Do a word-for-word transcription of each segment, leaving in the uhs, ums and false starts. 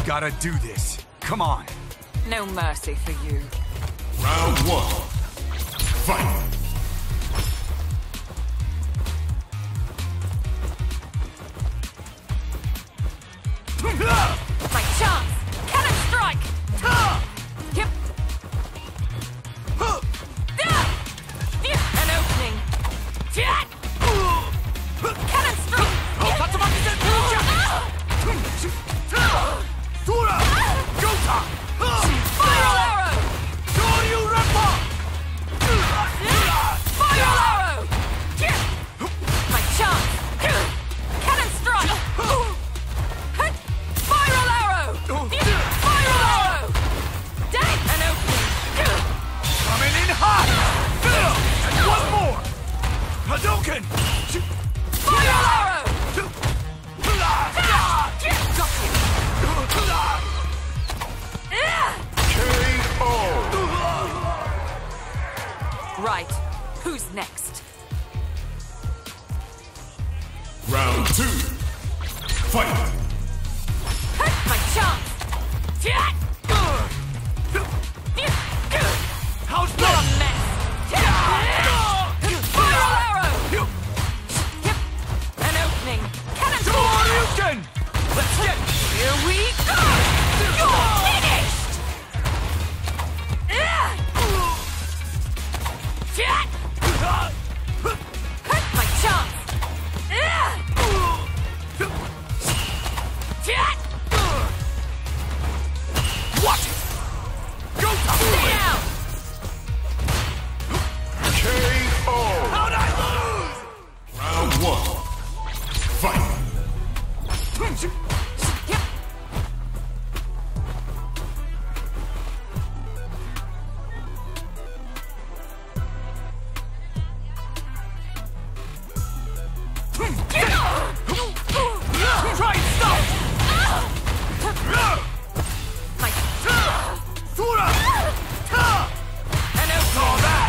gotta do this. Come on. No mercy for you. Round one. Fight! My chance! Cannon strike! Yep. An opening. Cannon strike! Spiral arrow! Spiral arrow! My chance! Cannon strike! Spiral arrow! Spiral arrow! Dang! An opening! Coming in hot! And one more! Hadouken! Spiral arrow! Got you! K O! Right. Who's next? Round two. Fight! My chance! How's You're a that? mess! Spiral arrow! Yep. An opening. Cannon strike! Hadouken! Let's get Here we go! You're finished! My chance! Watch it! Go Stay down! K O! How'd I lose? Round one. Fight! Yep. Try and stop! My Sura! an opening. All that!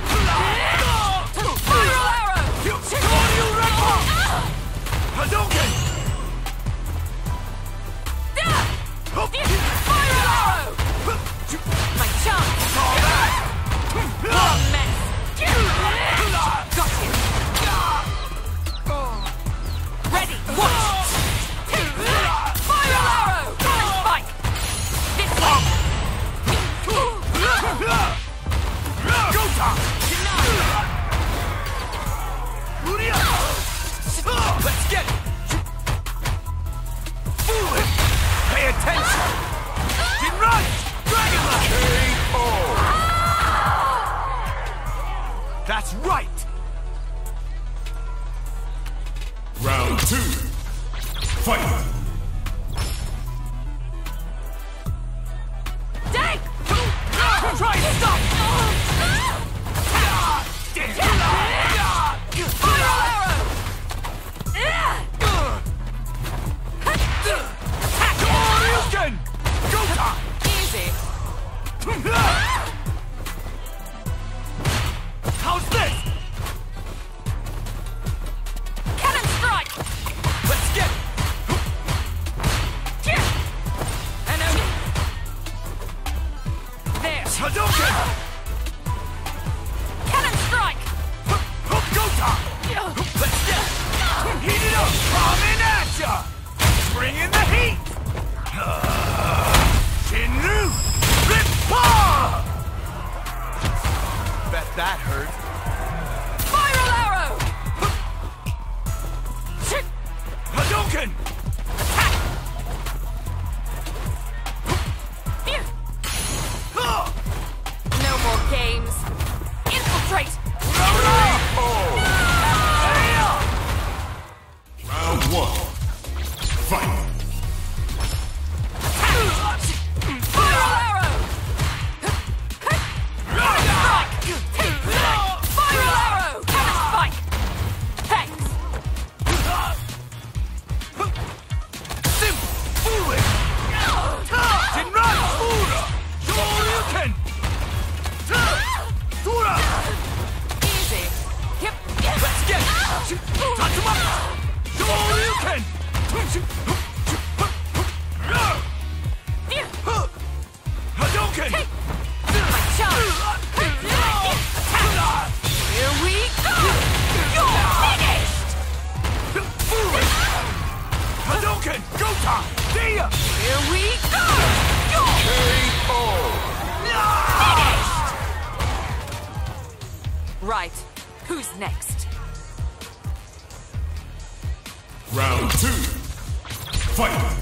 Spiral arrow! Hadouken! Spiral arrow! My chance! All that! What a mess! Got you! Ready! Watch! Spiral arrow! Spike! This way! Go time! Let's get it! Foolish! Pay attention! Get right! Dragon Lance! K O! That's right! Round two. Fight! Dang! Try and stop! Spiral arrow! Hadouken! Go time! Easy! How's this? Cannon strike! Let's get it! An opening. There! Hadouken! Cannon strike! ya! Here we go! K O. Right. Who's next? Round two. Fight.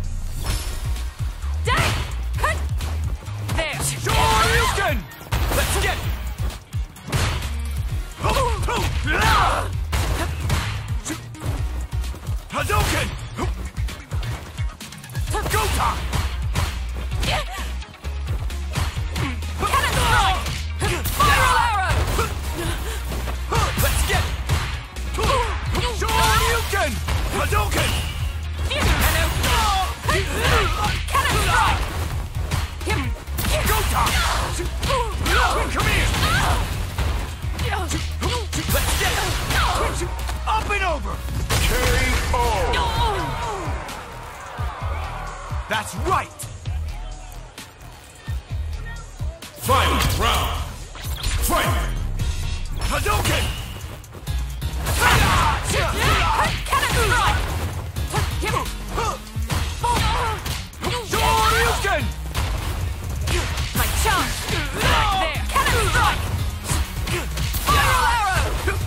Dang! Hut! There. Shoryuken! Let's get it! Hadouken! Go time! Cannon strike! Spiral arrow! Let's get it! Shoryuken! Hadouken! Cannon strike! Go time! Come here! Let's get it! Up and over! K O. That's right! Final round. Fight. Hadouken! Cannon strike! Shoryuken! My chance! Right there! Cannon strike! Spiral arrow!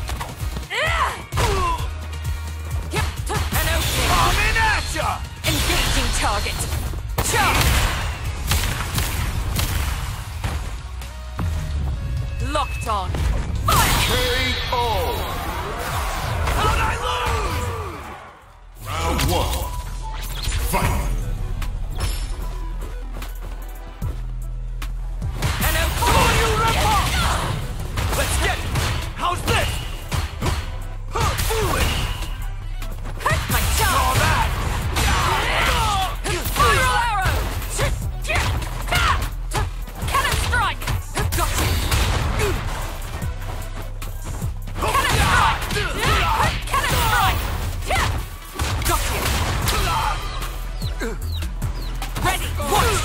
An opening! Coming at ya! Engaging target! Charge! Locked on! Fire! K O. How'd I lose? Round one. Fight. An Oh, opening! you rip-off! Let's get it! How's this? Fool it! My chance! All that! Spiral arrow! Cannon strike! Got you! Cannon strike! Cannon strike! Got you! Ready! Watch!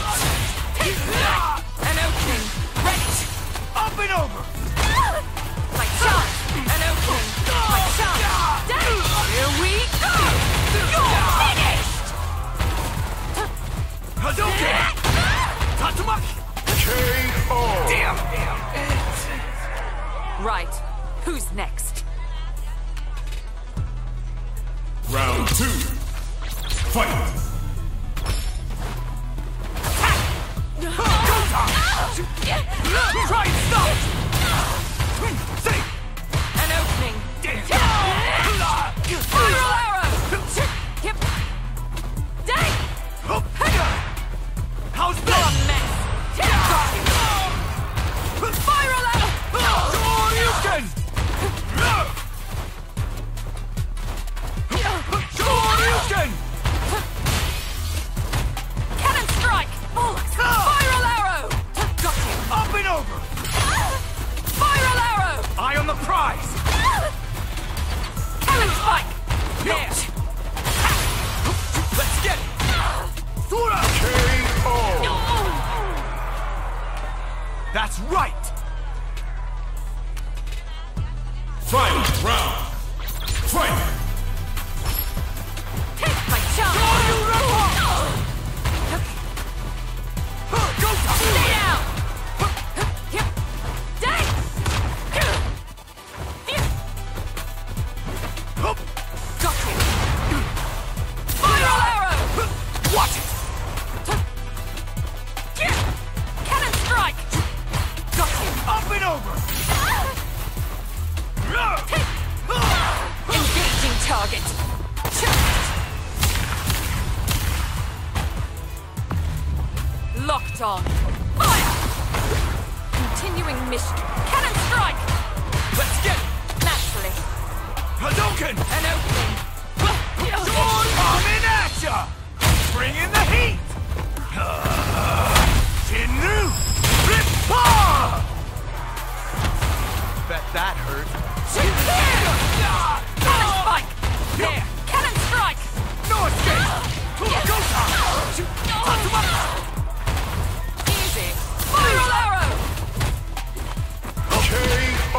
An opening! Ready! Up and over! My chance! An opening! My chance! Down! Here we go! You're finished! Hadouken! Tatsumaki! K O. Damn! Right. Who's next? Round two. Fight. Try and stop! See! An opening! Damn! Spiral arrow! Yep. Dang! How's What a this? mess! Spiral arrow! Shoryuken! Shoryuken! Cannon strike! Spiral arrow! Got you! Up and over! Spiral arrow! Eye on the prize! Cannon spike! There! Let's get it! Sura! K O. That's right! Final round. Fight. Take my chance! Go time! Stay down! Yep. Dang! Got you! Spiral arrow! Watch it! Cannon strike! Got you! Up and over! Engaging target! Locked on! Fire! Continuing mission. Cannon strike! Let's get it! Naturally. Hadouken! An opening. Coming at ya! Bring in the heat! Shinru! Rip-pa! Bet that hurt. Cannon spike! There! Cannon strike! No escape! Go time! Tatsumaki! Easy! Spiral arrow! K O.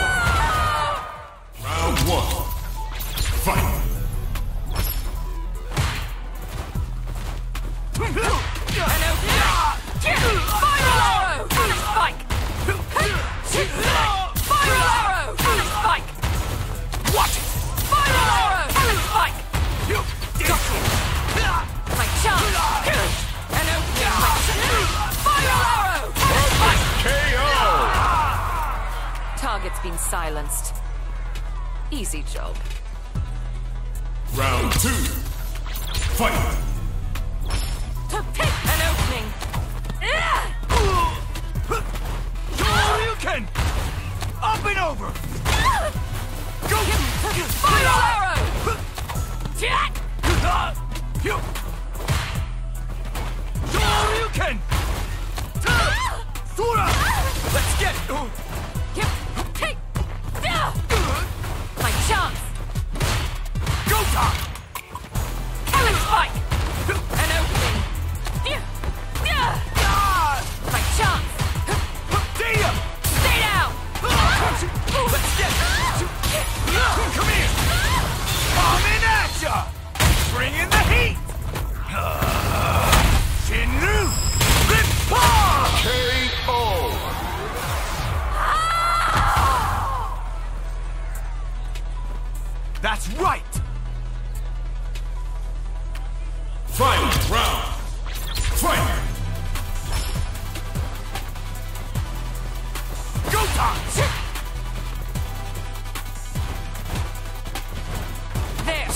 Round one. Fight. An opening. Viral arrow! Spike! Viral arrow! Spike! Watch it! Viral arrow! Spike! You Got you! My chance! An opening! Viral arrow! Spike! K O! Target's been silenced. Easy job. Round two. Fight! To pick an opening! you can! Up and over! Go! Viral arrow! You! you can! Sora! Let's get it! Take! My chance! Go time! Killing spike! An opening! My chance! Damn! Stay down! Let's get it! Come here! Coming at ya! Bring in the heat! Shinru! Rip Paw! K O! That's right! Final round! Fight! Go time! There!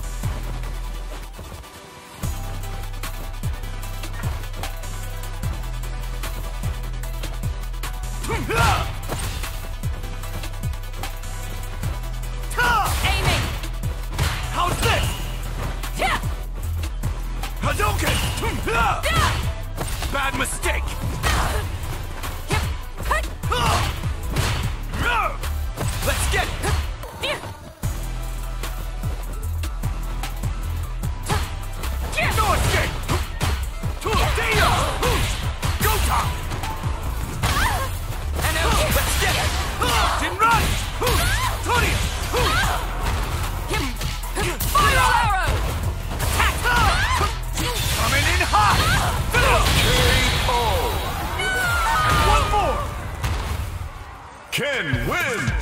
Aiming! How's this? Yeah! Hadouken! Bad mistake! Let's get it! No escape! Damn! Go time! Let's get it! Jinran! Tony! Viral arrow! Attack! Coming in hot! K O! And one more! Ken wins!